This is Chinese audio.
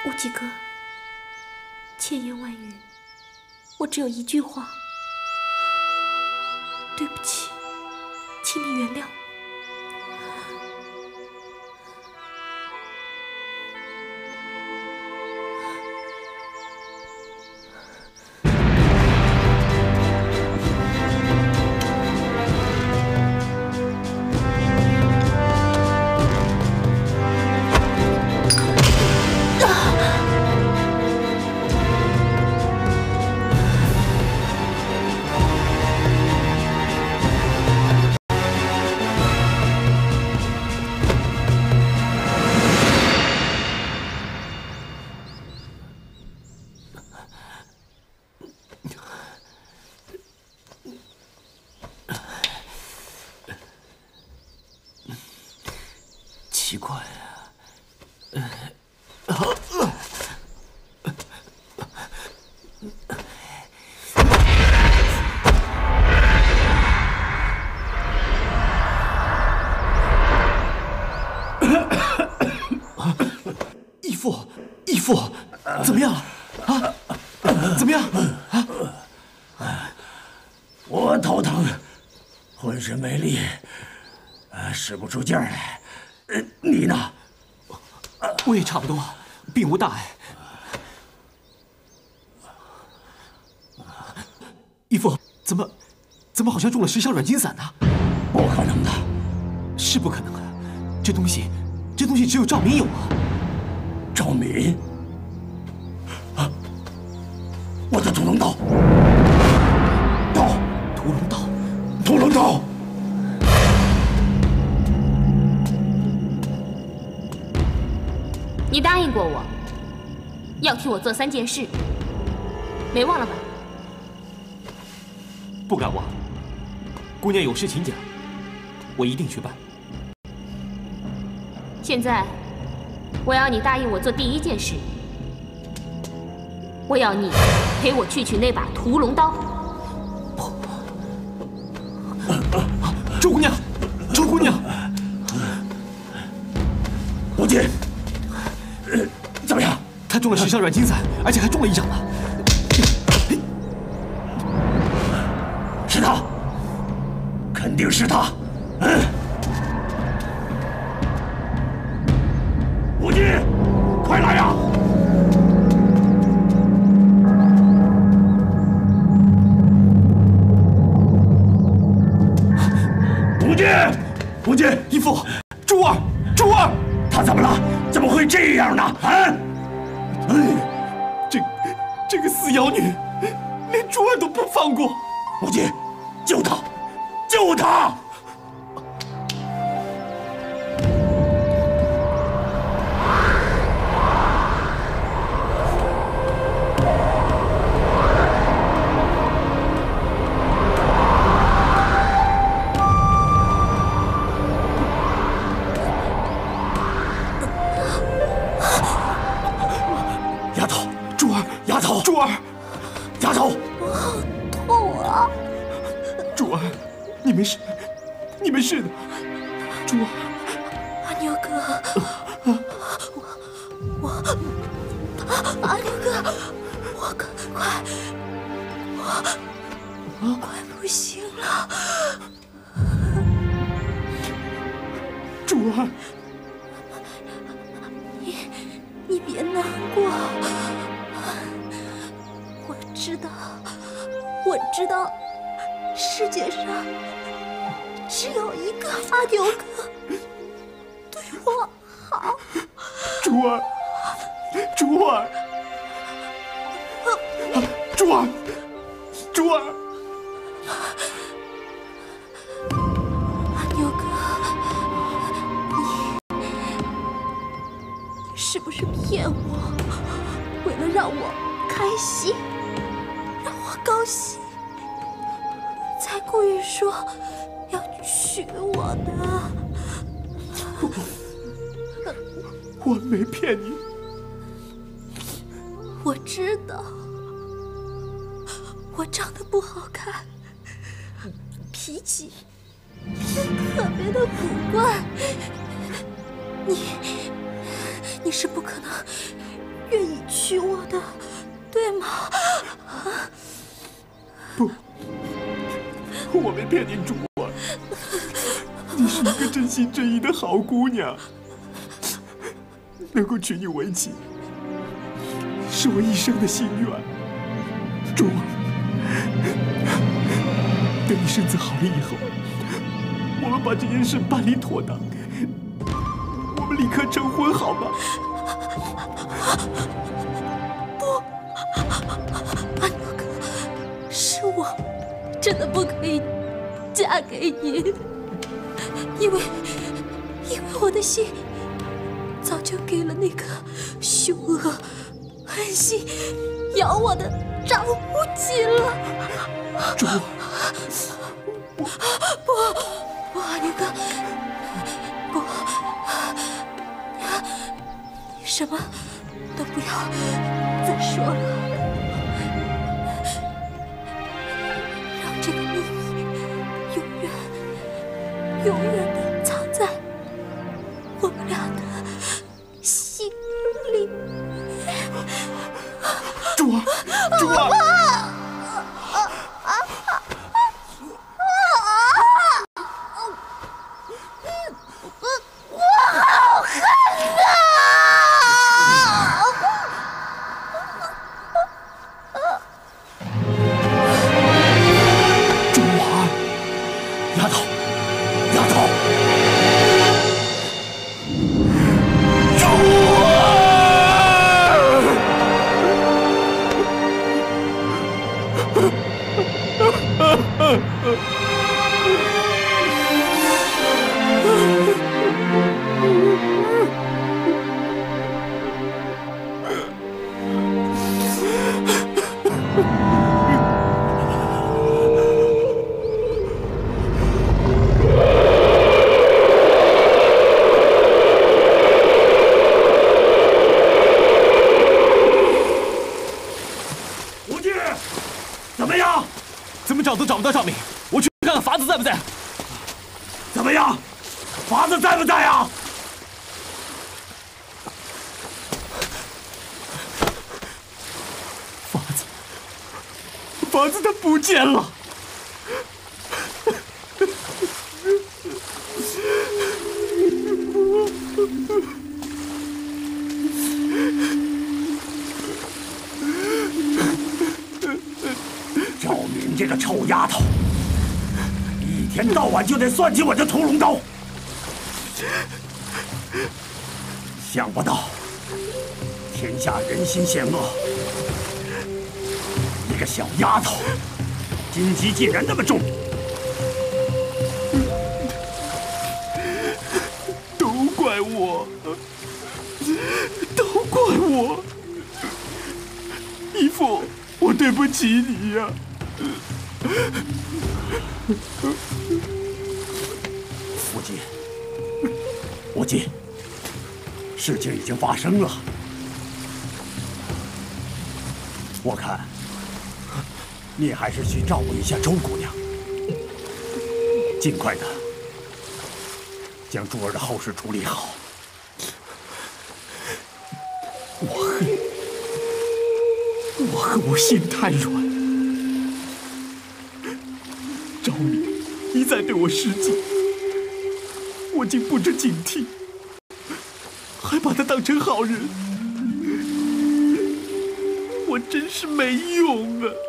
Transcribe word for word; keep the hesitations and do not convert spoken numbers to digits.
无极哥，千言万语，我只有一句话，对不起，请你原谅我。 奇怪啊，义父，义父，怎么样了？啊？怎么样？啊？ 我头疼，浑身没力，呃，使不出劲儿来。 呃，你呢？ 我也差不多，并无大碍。义父，怎么，怎么好像中了十香软筋散呢？ 不可能的， 是不可能啊！这东西，这东西只有赵敏有啊。 赵敏，啊，我的屠龙刀，刀， 屠龙刀， 屠龙刀。 你答应过我，要替我做三件事，没忘了吧？ 不敢忘。姑娘有事请讲，我一定去办。 现在，我要你答应我做第一件事，我要你陪我去取那把屠龙刀。 周姑娘，周姑娘， 无忌。 呃，怎么样？ 他中了十香软筋散，而且还中了一掌呢。 是他，肯定是他。嗯，无忌，快来呀！无忌，无忌， 义父，珠儿，珠儿， 他怎么了？ 怎么会这样呢？啊！ 哎，这这个死妖女，连珠儿都不放过。 无忌，救她，救她！珠儿，丫头， 我好痛啊！ 珠儿，你没事，你没事的。珠儿， 阿牛哥，我我阿牛哥，我快快，我快不行了。 珠儿， 你你别难过。 我知道，我知道，世界上只有一个阿牛哥对我好。 珠儿，珠儿，珠儿，珠儿， 阿牛哥，你你是不是骗我？为了让我开心。 让我高兴，才故意说要娶我的。 我没骗你， 我知道，我长得不好看，脾气特别的古怪。你，你是不可能愿意娶我的，对吗？ 不，我没骗你，珠儿，你是一个真心真意的好姑娘，能够娶你为妻，是我一生的心愿。珠儿，等你身子好了以后，我们把这件事办理妥当，我们立刻成婚，好吗？ 不，阿牛哥，是我真的不可以嫁给你，因为因为我的心早就给了那个凶恶、狠心咬我的张无忌了。 珠儿， 不不不，阿牛哥，不，你什么都不要再说了，让这个秘密永远永远的藏在我们俩的心里。 珠儿，珠儿。找都找不到赵敏，我去看看法子在不在。 怎么样，法子在不在啊？ 法子，法子他不见了。 赵敏这个臭丫头，一天到晚就得算计我这屠龙刀。想不到天下人心险恶，一个小丫头，心机竟然那么重。 都怪我，都怪我，义父，我对不起你呀。 无忌，无忌，事情已经发生了，我看你还是去照顾一下周姑娘，尽快的将珠儿的后事处理好。 我恨，我恨我心太软。赵敏一再对我施计，我竟不知警惕，还把他当成好人，我真是没用啊！